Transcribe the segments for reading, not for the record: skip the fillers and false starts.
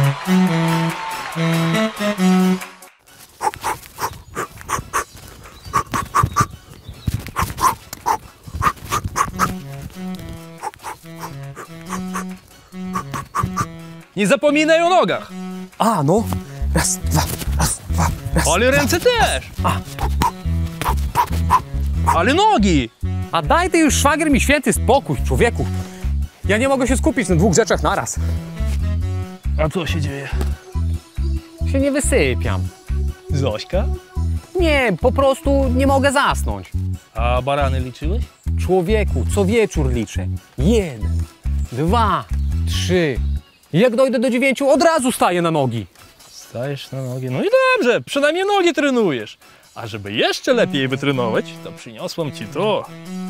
Nie zapominaj o nogach. A, no. Raz, dwa, raz. Ale ręce też. Ale nogi. A daj ty już, szwagier, mi święty spokój, człowieku. Ja nie mogę się skupić na dwóch rzeczach naraz. A co się dzieje? Się nie wysypiam. Zośka? Nie, po prostu nie mogę zasnąć. A barany liczyłeś? Człowieku, co wieczór liczę. 1, 2, 3. Jak dojdę do 9, od razu staję na nogi. Stajesz na nogi. No i dobrze, przynajmniej nogi trenujesz. A żeby jeszcze lepiej wytrenować, to przyniosłem ci to.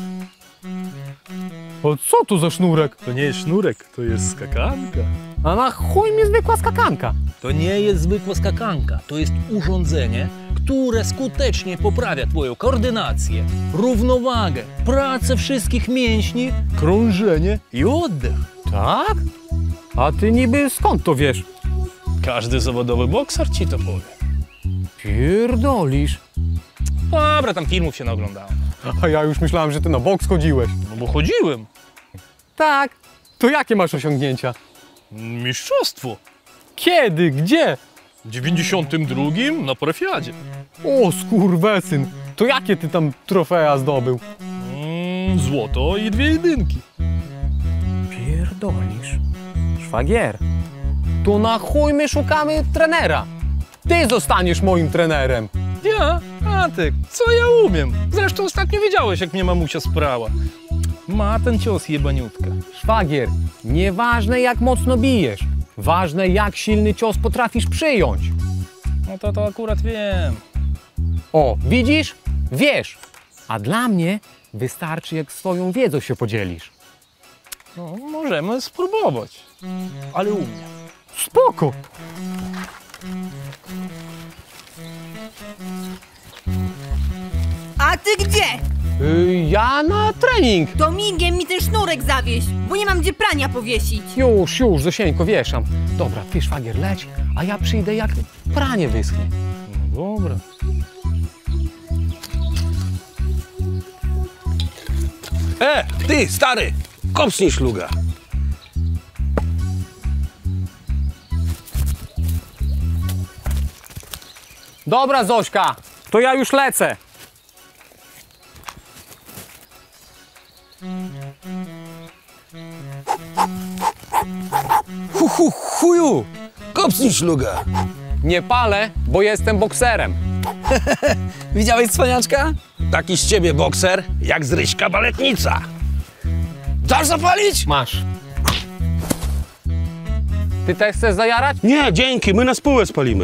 A co to za sznurek? To nie jest sznurek, to jest skakanka. A na chuj mi zwykła skakanka. To nie jest zwykła skakanka, to jest urządzenie, które skutecznie poprawia twoją koordynację, równowagę, pracę wszystkich mięśni, krążenie i oddech. Tak? A ty niby skąd to wiesz? Każdy zawodowy bokser ci to powie. Pierdolisz. Dobra, tam filmów się naoglądałem. A ja już myślałem, że ty na boks chodziłeś. No bo chodziłem. Tak. To jakie masz osiągnięcia? Mistrzostwo. Kiedy? Gdzie? W 92 na Parafiadzie. O, skurwesyn. To jakie ty tam trofea zdobył? Złoto i 2 jedynki. Pierdolisz. Szwagier. To na chuj my szukamy trenera. Ty zostaniesz moim trenerem. Ja? A ty, co ja umiem? Zresztą ostatnio wiedziałeś, jak mnie mamusia sprała. Ma ten cios jebaniutka. Szwagier, nieważne jak mocno bijesz. Ważne jak silny cios potrafisz przyjąć. No to akurat wiem. O, widzisz? Wiesz. A dla mnie wystarczy, jak swoją wiedzą się podzielisz. No, możemy spróbować. Ale u mnie. Spoko. A ty gdzie? Ja na trening. To migiem mi ten sznurek zawieź, bo nie mam gdzie prania powiesić. Już, Zosieńko, wieszam. Dobra, ty, szwagier, leć, a ja przyjdę, jak pranie wyschnie. No dobra. Ty, stary! Kopsnij szluga! Dobra, Zośka, to ja już lecę. Chuju! Kopsnij szluga! Nie palę, bo jestem bokserem. Widziałeś cwaniaczka? Taki z ciebie bokser, jak z Ryśka baletnica. Dasz zapalić? Masz. Ty też chcesz zajarać? Nie, dzięki, my na spółę spalimy.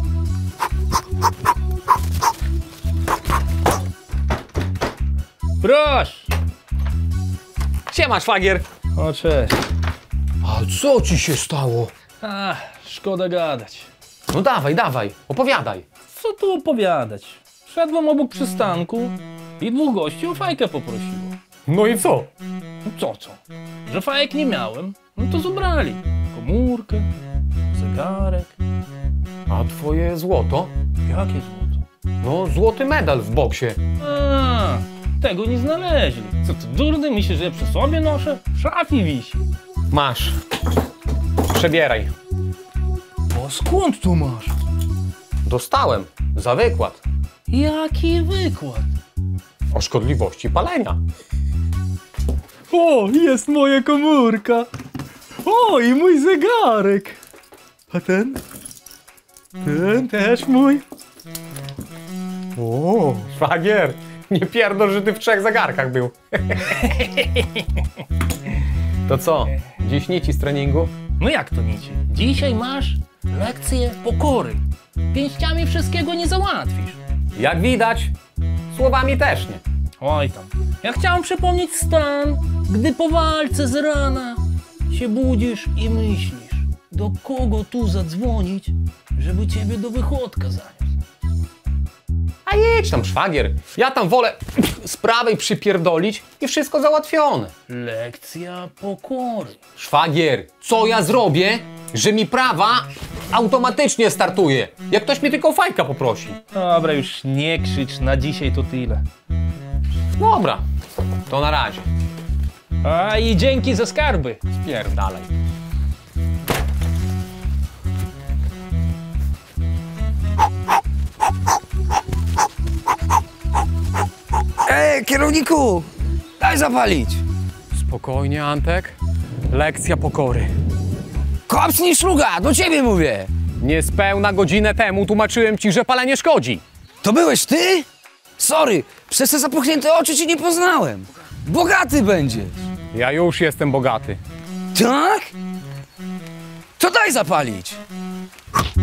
Proszę! Siema, szwagier. O, cześć. A co ci się stało? Szkoda gadać. No dawaj, opowiadaj. Co tu opowiadać? Szedłem obok przystanku i 2 gości o fajkę poprosiło. No i co? No co? Że fajek nie miałem, no to zabrali. Komórkę, zegarek. A twoje złoto? Jakie złoto? No, złoty medal w boksie. Tego nie znaleźli. Co ty, durny? Myślisz, że ja przy sobie noszę? W szafie wisi. Masz. Przebieraj. O, skąd tu masz? Dostałem. Za wykład. Jaki wykład? O szkodliwości palenia. O, jest moja komórka. O, i mój zegarek. A ten? Ten też mój. O, szwagier. Nie pierdol, że ty w 3 zegarkach był. To co? Dziś nici z treningu? No jak to nici? Dzisiaj masz lekcję pokory. Pięściami wszystkiego nie załatwisz. Jak widać, słowami też nie. Oj tam. Ja chciałem przypomnieć stan, gdy po walce z rana się budzisz i myślisz, do kogo tu zadzwonić, żeby ciebie do wychodka zaniósł. A jedź tam, szwagier. Ja tam wolę z prawej przypierdolić i wszystko załatwione. Lekcja pokory. Szwagier, co ja zrobię, że mi prawa automatycznie startuje? Jak ktoś mnie tylko o fajka poprosi. Dobra, już nie krzycz, na dzisiaj to tyle. Dobra, to na razie. A i dzięki za skarby. Spierdalaj. Kierowniku! Daj zapalić! Spokojnie, Antek. Lekcja pokory. Kopsnij szluga, do ciebie mówię! Niespełna godzinę temu tłumaczyłem ci, że palenie szkodzi. To byłeś ty? Sorry, przez te zapuchnięte oczy cię nie poznałem. Bogaty będziesz. Ja już jestem bogaty. Tak? To daj zapalić.